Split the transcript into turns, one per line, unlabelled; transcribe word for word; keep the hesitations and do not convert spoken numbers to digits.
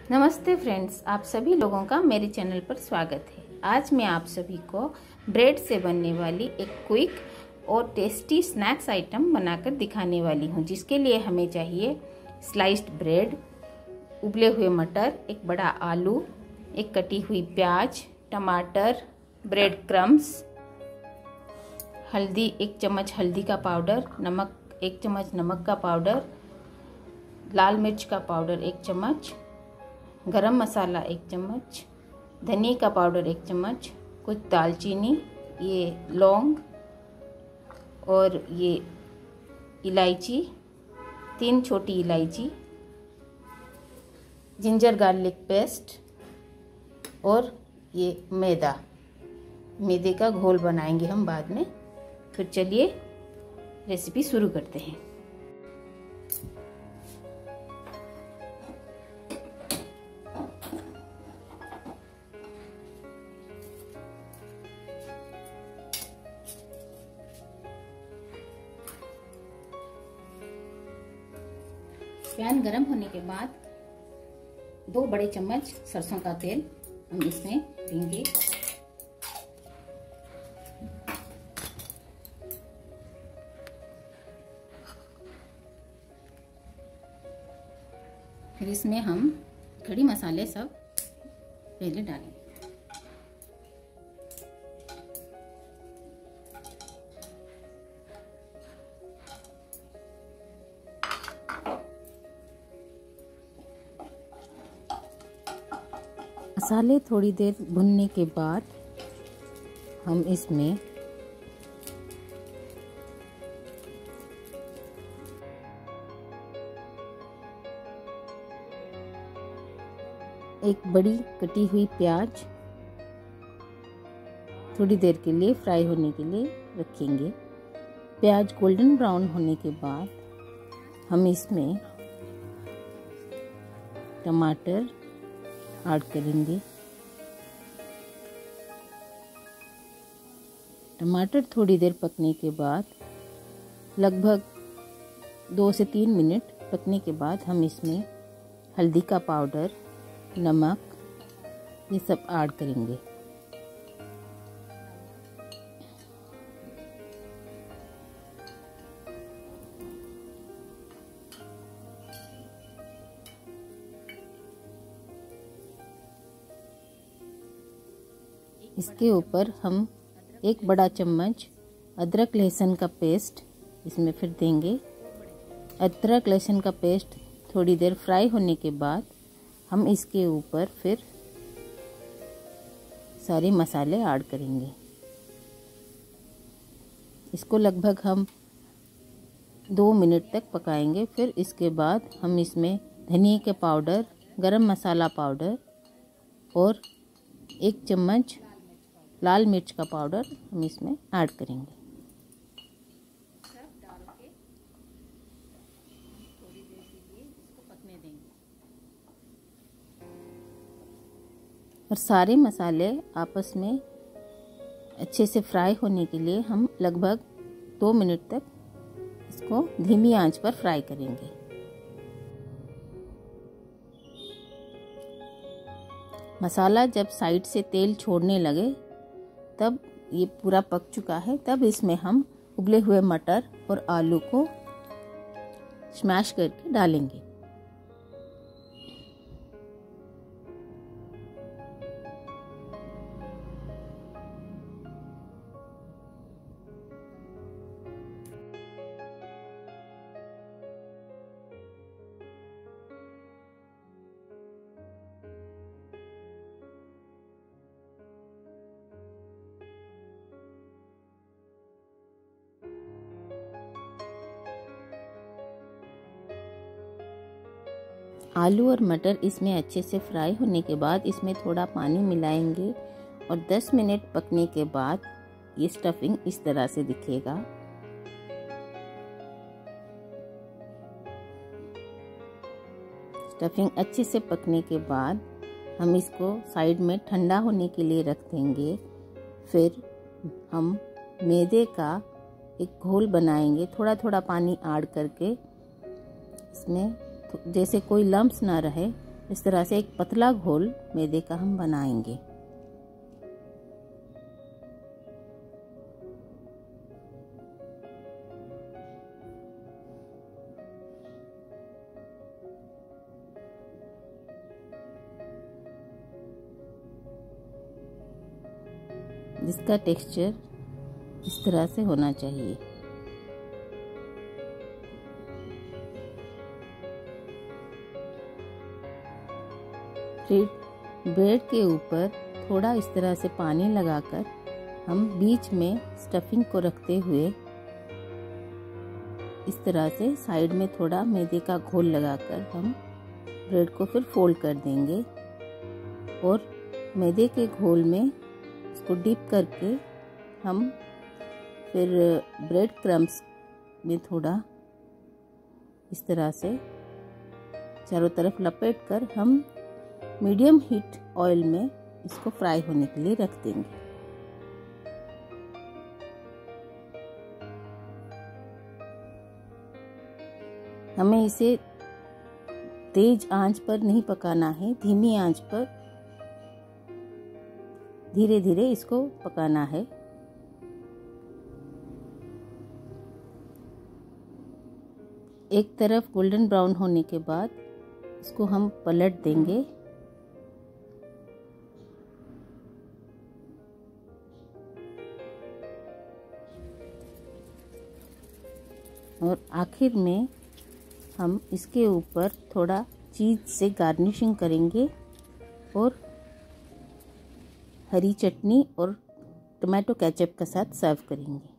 नमस्ते फ्रेंड्स, आप सभी लोगों का मेरे चैनल पर स्वागत है। आज मैं आप सभी को ब्रेड से बनने वाली एक क्विक और टेस्टी स्नैक्स आइटम बनाकर दिखाने वाली हूं, जिसके लिए हमें चाहिए स्लाइस्ड ब्रेड, उबले हुए मटर, एक बड़ा आलू, एक कटी हुई प्याज, टमाटर, ब्रेड क्रम्स, हल्दी एक चम्मच हल्दी का पाउडर, नमक एक चम्मच नमक का पाउडर, लाल मिर्च का पाउडर एक चम्मच, गरम मसाला एक चम्मच, धनिया का पाउडर एक चम्मच, कुछ दालचीनी, ये लौंग और ये इलायची, तीन छोटी इलायची, जिंजर गार्लिक पेस्ट और ये मैदा। मैदे का घोल बनाएंगे हम बाद में। फिर चलिए रेसिपी शुरू करते हैं। पैन गरम होने के बाद दो बड़े चम्मच सरसों का तेल हम इसमें देंगे। फिर इसमें हम खड़ी मसाले सब पहले डालेंगे। मसाले थोड़ी देर भुनने के बाद हम इसमें एक बड़ी कटी हुई प्याज थोड़ी देर के लिए फ्राई होने के लिए रखेंगे। प्याज गोल्डन ब्राउन होने के बाद हम इसमें टमाटर ऐड करेंगे। टमाटर थोड़ी देर पकने के बाद, लगभग दो से तीन मिनट पकने के बाद, हम इसमें हल्दी का पाउडर, नमक, ये सब ऐड करेंगे। इसके ऊपर हम एक बड़ा चम्मच अदरक लहसुन का पेस्ट इसमें फिर देंगे। अदरक लहसुन का पेस्ट थोड़ी देर फ्राई होने के बाद हम इसके ऊपर फिर सारे मसाले ऐड करेंगे। इसको लगभग हम दो मिनट तक पकाएंगे। फिर इसके बाद हम इसमें धनिया के पाउडर, गरम मसाला पाउडर और एक चम्मच लाल मिर्च का पाउडर हम इसमें ऐड करेंगे। सब डाल के थोड़ी देर के लिए इसको पकने देंगे और सारे मसाले आपस में अच्छे से फ्राई होने के लिए हम लगभग दो मिनट तक इसको धीमी आंच पर फ्राई करेंगे। मसाला जब साइड से तेल छोड़ने लगे तब ये पूरा पक चुका है। तब इसमें हम उबले हुए मटर और आलू को स्मैश करके डालेंगे। आलू और मटर इसमें अच्छे से फ्राई होने के बाद इसमें थोड़ा पानी मिलाएंगे और दस मिनट पकने के बाद ये स्टफिंग इस तरह से दिखेगा। स्टफिंग अच्छे से पकने के बाद हम इसको साइड में ठंडा होने के लिए रख देंगे। फिर हम मैदे का एक घोल बनाएंगे, थोड़ा थोड़ा पानी ऐड करके इसमें जैसे कोई लम्प्स ना रहे इस तरह से एक पतला घोल मैदे का हम बनाएंगे। जिसका टेक्सचर इस तरह से होना चाहिए। फिर ब्रेड के ऊपर थोड़ा इस तरह से पानी लगाकर हम बीच में स्टफिंग को रखते हुए इस तरह से साइड में थोड़ा मैदे का घोल लगाकर हम ब्रेड को फिर फोल्ड कर देंगे और मैदे के घोल में इसको डिप करके हम फिर ब्रेड क्रम्स में थोड़ा इस तरह से चारों तरफ लपेट कर हम मीडियम हीट ऑयल में इसको फ्राई होने के लिए रख देंगे। हमें इसे तेज आंच पर नहीं पकाना है, धीमी आंच पर धीरे धीरे इसको पकाना है। एक तरफ गोल्डन ब्राउन होने के बाद इसको हम पलट देंगे और आखिर में हम इसके ऊपर थोड़ा चीज़ से गार्निशिंग करेंगे और हरी चटनी और टोमेटो केचप के साथ सर्व करेंगे।